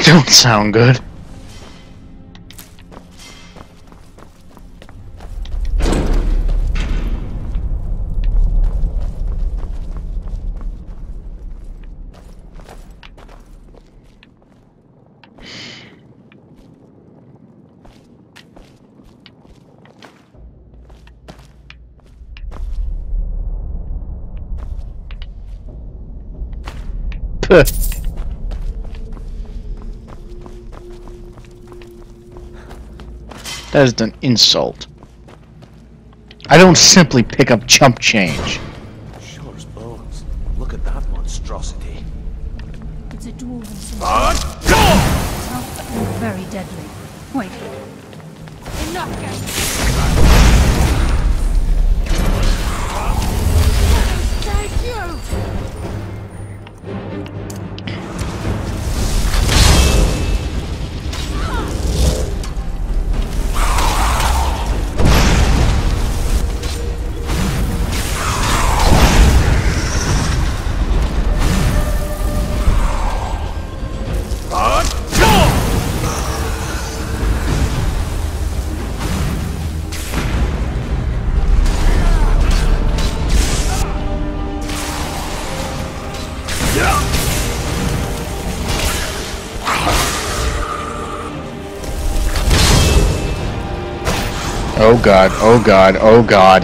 Don't sound good. That is an insult. I don't simply pick up chump change. Sure as bones. Look at that monstrosity. It's a dwarven sword. Go! And very deadly. Wait. Enough, guys. Thank you! Oh god, oh god, oh god.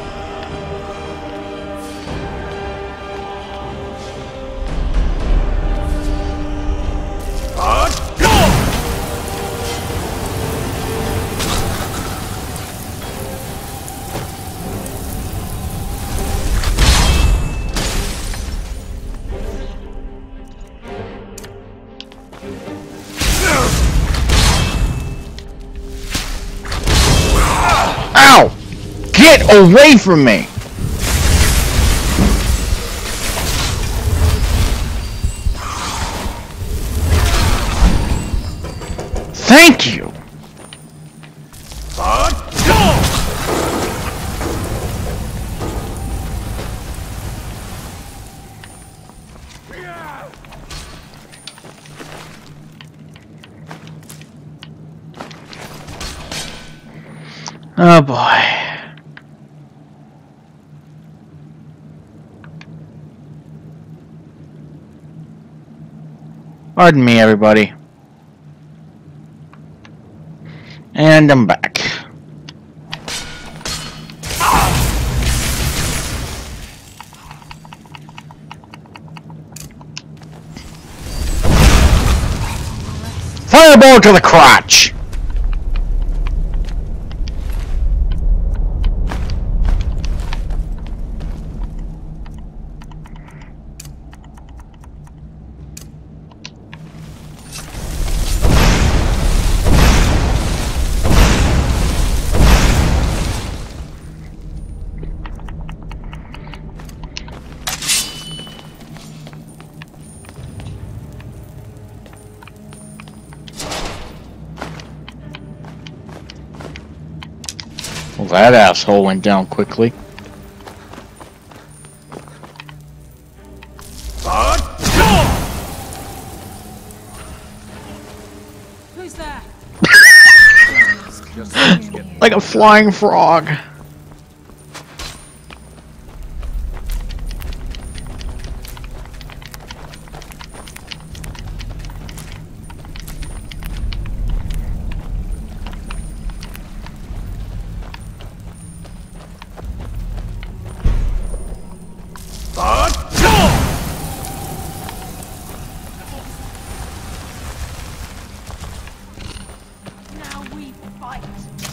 Ow! Get away from me! Thank you! Oh boy. Pardon me, everybody. And I'm back. Fireball to the crotch! Well, that asshole went down quickly. Who's there? Like a flying frog. Now we fight.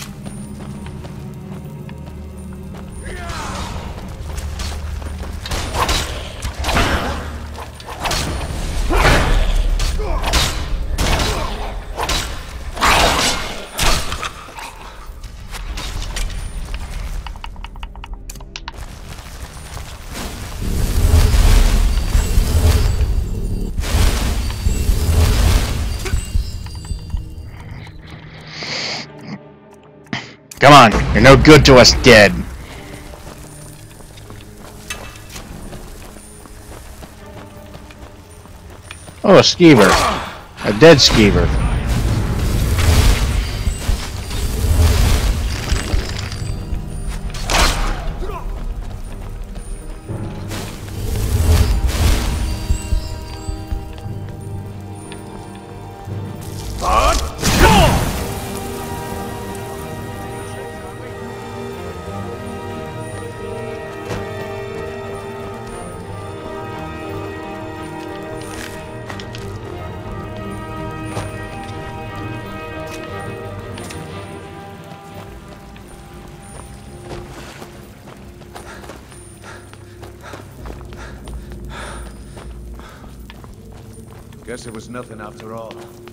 Come on, you're no good to us dead. Oh, a skeever. A dead skeever. Guess it was nothing after all.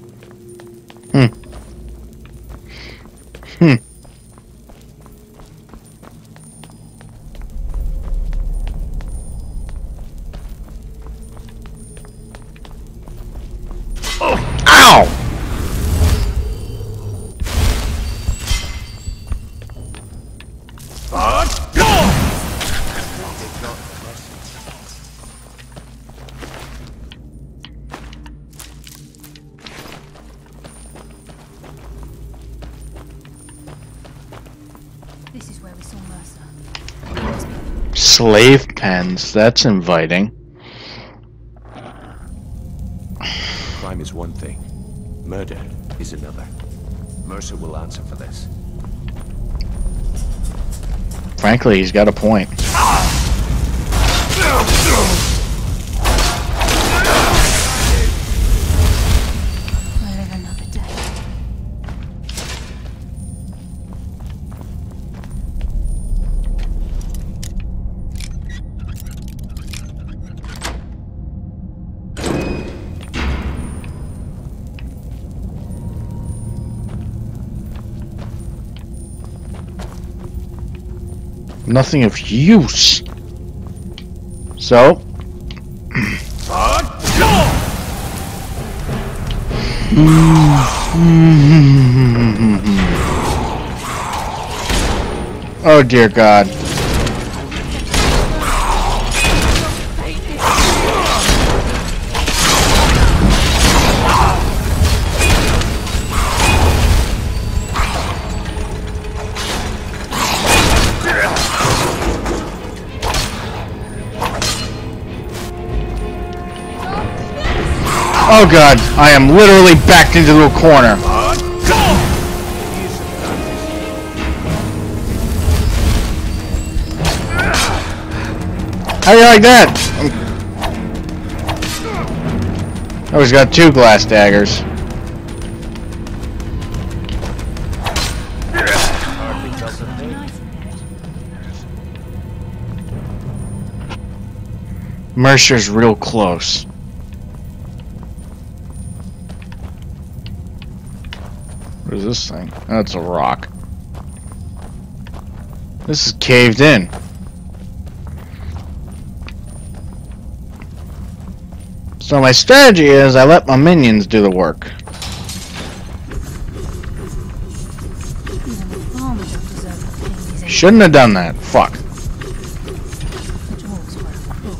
Ow! This is where we saw Mercer. Slave pens. That's inviting. Crime is one thing. Murder is another. Mercer will answer for this. Frankly, he's got a point. I'll live another day. Nothing of use. So. Oh dear God. Oh God, I am literally backed into a corner. How do you like that? Oh, he's got two glass daggers. Mercer's real close. What is this thing? Oh, it's a rock. This is caved in. So my strategy is I let my minions do the work. Even the farmers don't deserve the things they Shouldn't have done that. Fuck. dwarves were cruel.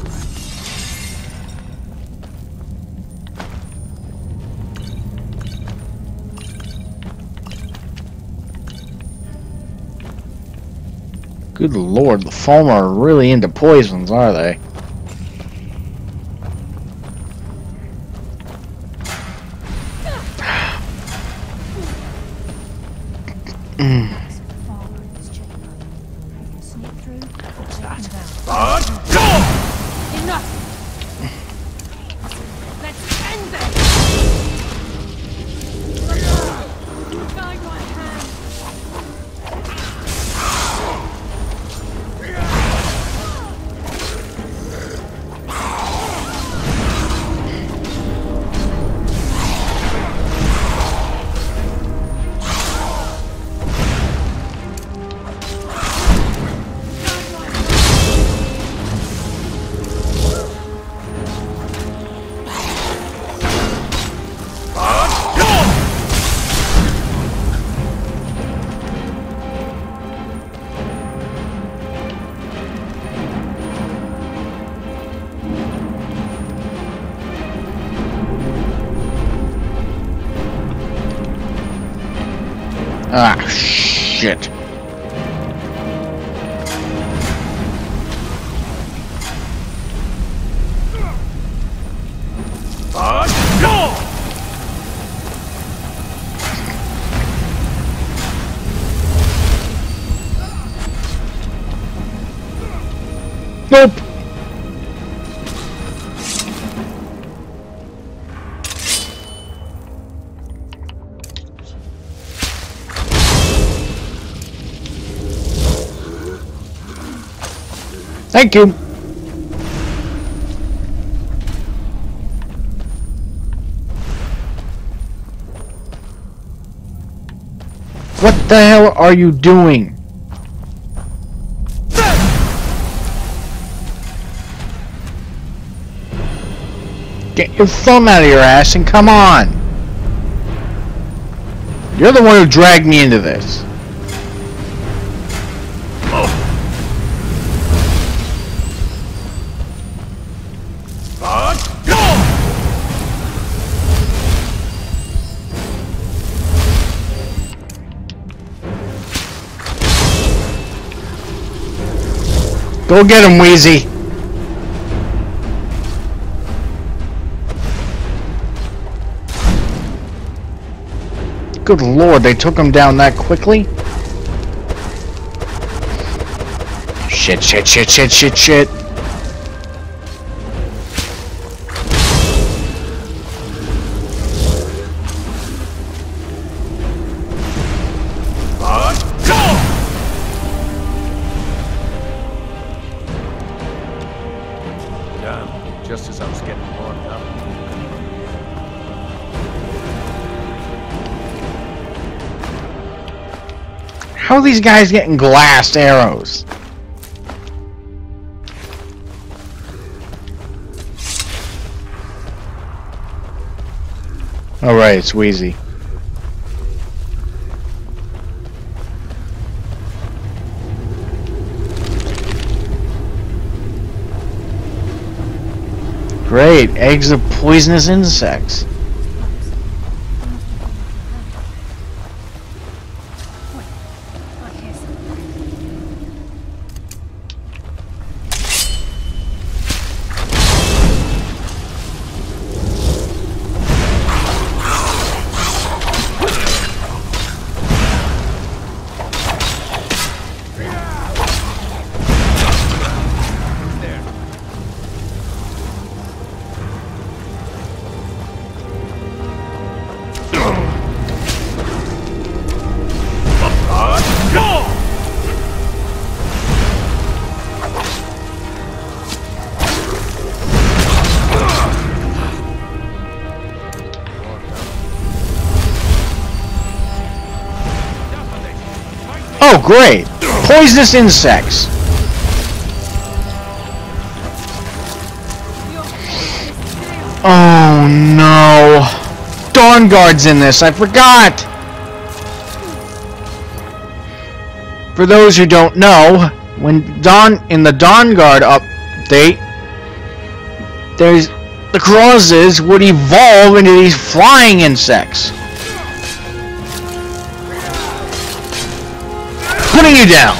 Good lord, the Falmer are really into poisons, are they? There's a farmer in this chamber. We can sneak through. What's that? Enough! Let's end this! Guide my hand! Ah, shit. Nope. Thank you. What the hell are you doing? Get your thumb out of your ass and come on. You're the one who dragged me into this. Go get him, Wheezy. Good lord, they took him down that quickly? Shit, shit, shit, shit, shit, shit. Damn, just as I was getting warmed up. How are these guys getting glassed arrows? Alright, it's Wheezy. Great, eggs of poisonous insects. Oh, great! Poisonous insects! Oh, no! Dawn Guard's in this, I forgot! For those who don't know, when in the Dawn Guard update, the crosses would evolve into these flying insects. Putting you down.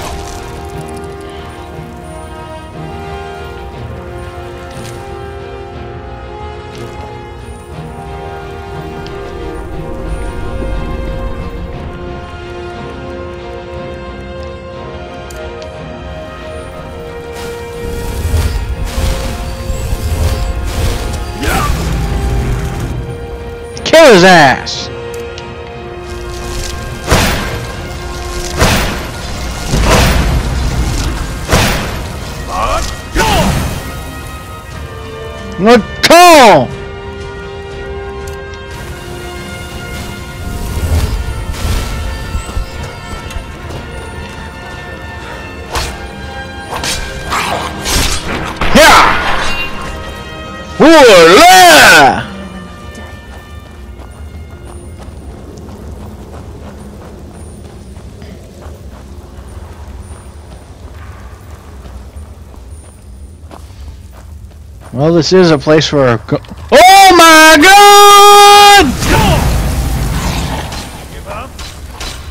Kill his ass. Let's go! Yeah! Hoolah! Well, this is a place for a oh my god! Give up?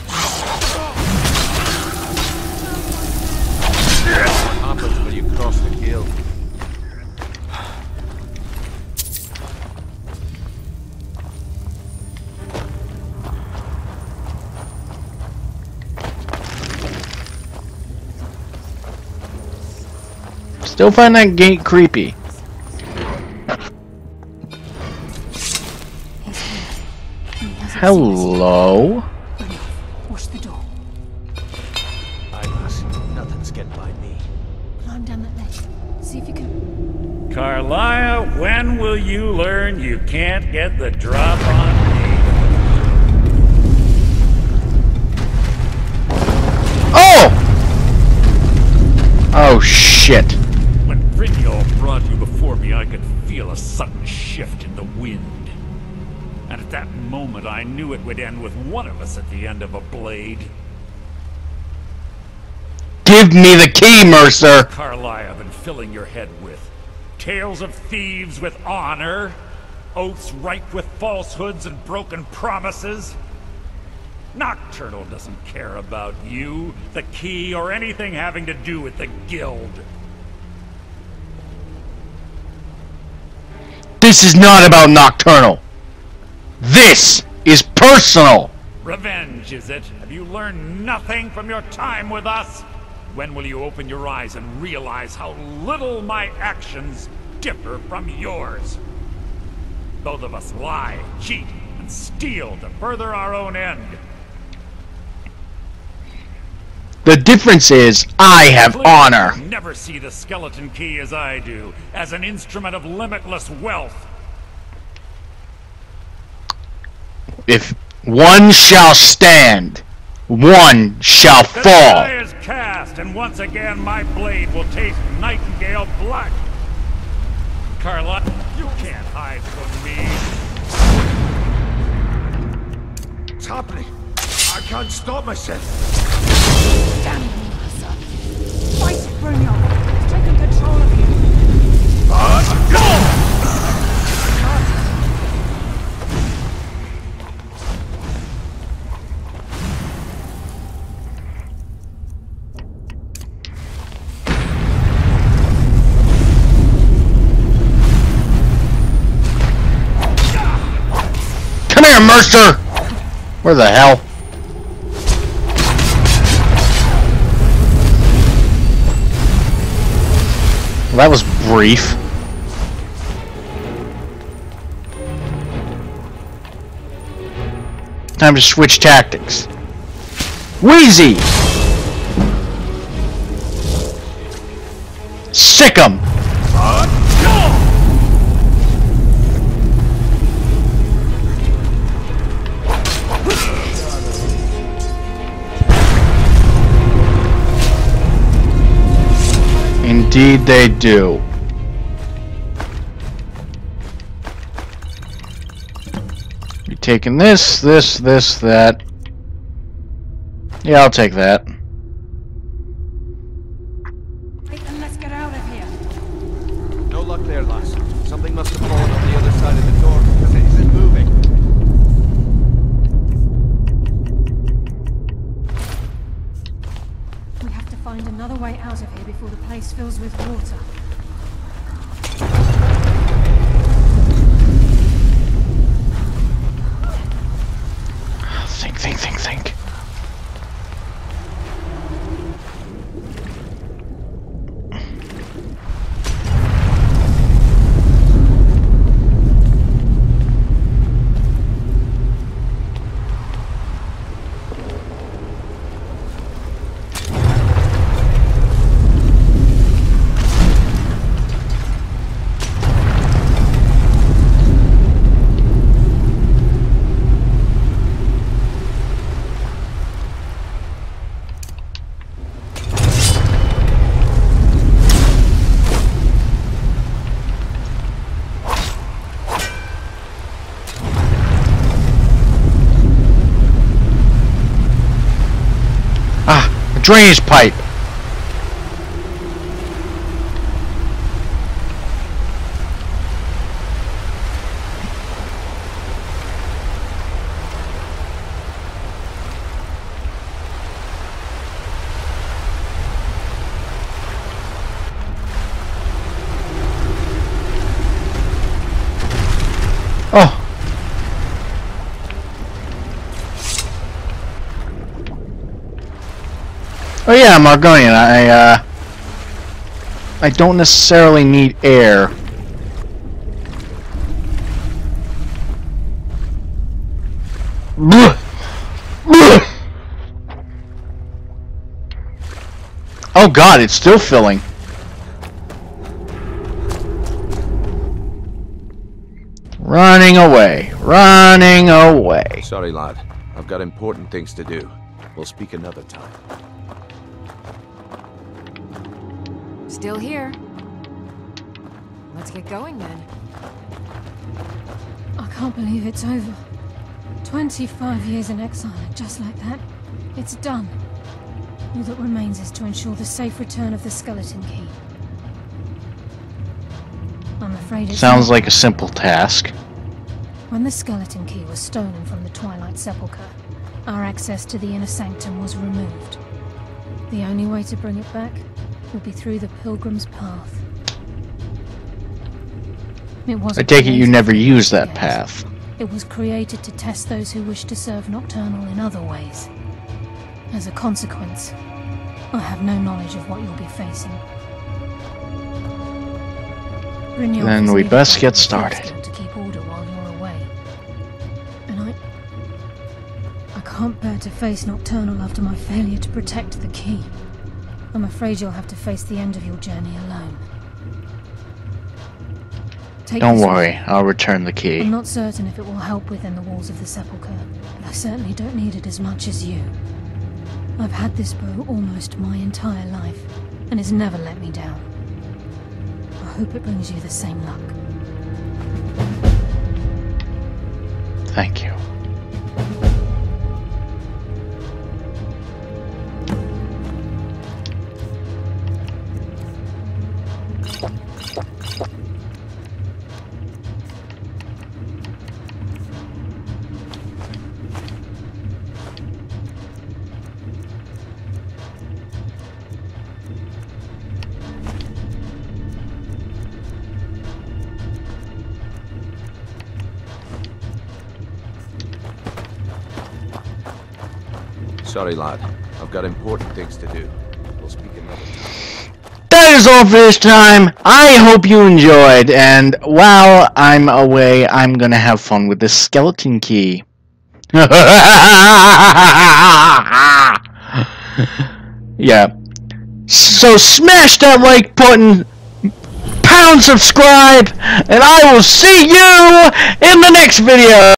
Still find that gate creepy. Hello? Wash the door. Aye, lass. Nothing's getting by me. Climb down that ledge. See if you can. Carlisle, when will you learn you can't get the drop on me? Oh! Oh shit. When Brynjolf brought you before me, I could feel a sudden shift in the wind. And at that moment, I knew it would end with one of us at the end of a blade. Give me the key, Mercer! Carlisle, I've been filling your head with tales of thieves with honor, oaths ripe with falsehoods and broken promises. Nocturnal doesn't care about you, the key, or anything having to do with the guild. This is not about Nocturnal. This is personal. Revenge, is it? Have you learned nothing from your time with us? When will you open your eyes and realize how little my actions differ from yours? Both of us lie, cheat, and steal to further our own end. The difference is, I have honor. You never see the skeleton key as I do, as an instrument of limitless wealth. If one shall stand, one shall The fall. die is cast, and once again my blade will taste nightingale blood. Carla, you can't hide from me. What's happening? I can't stop myself. Damn you, Mercer. Fight it, Brynjolf. It's taken control of you. Come here, Mercer! Where the hell? Well, that was brief. Time to switch tactics. Wheezy! Sick 'em! Indeed they do. You're taking this, that. Yeah, I'll take that. And let's get out of here. No luck there, lass. Something must have fallen on the other side of the door because it isn't moving. We have to find another way out of here before the place fills with water. Think. Drainage pipe. Oh. Oh yeah, I'm Argonian. I don't necessarily need air. Oh god, it's still filling. Running away. Running away. Sorry, lad. I've got important things to do. We'll speak another time. Still here. Let's get going then. I can't believe it's over. 25 years in exile, and just like that, it's done. All that remains is to ensure the safe return of the skeleton key. I'm afraid it's Sounds like a simple task. When the skeleton key was stolen from the Twilight Sepulchre, our access to the inner sanctum was removed. The only way to bring it back will be through the Pilgrim's Path. I take it you never used that path. It was created to test those who wish to serve Nocturnal in other ways. As a consequence, I have no knowledge of what you'll be facing. Then we best get started. To keep order while you're away. And I can't bear to face Nocturnal after my failure to protect the key. I'm afraid you'll have to face the end of your journey alone. Don't worry, I'll return the key. I'm not certain if it will help within the walls of the Sepulchre, but I certainly don't need it as much as you. I've had this bow almost my entire life, and it's never let me down. I hope it brings you the same luck. Thank you. Sorry, lad. I've got important things to do. We'll speak another time. That is all for this time. I hope you enjoyed, and while I'm away, I'm gonna have fun with this skeleton key. Yeah. So smash that like button, pound subscribe, and I will see you in the next video.